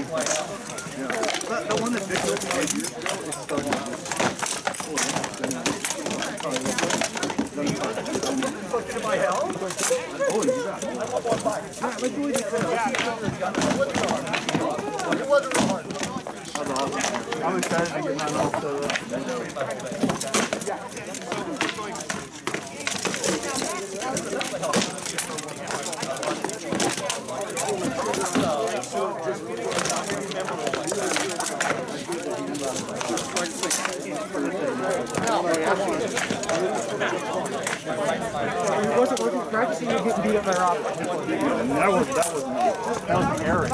The one that Vic opened 5 years ago is starting to my help? Oh, you got it. I'm excited to get mine all set Wasn't practicing, you getting beat up by Rob. That was Eric.